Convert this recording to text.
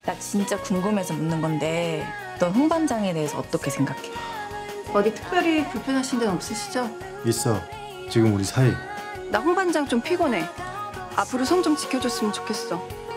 나 진짜 궁금해서 묻는 건데 넌 홍 반장에 대해서 어떻게 생각해? 어디 특별히 불편하신 데는 없으시죠? 있어. 지금 우리 사이. 나 홍 반장 좀 피곤해. 앞으로 선 좀 지켜줬으면 좋겠어.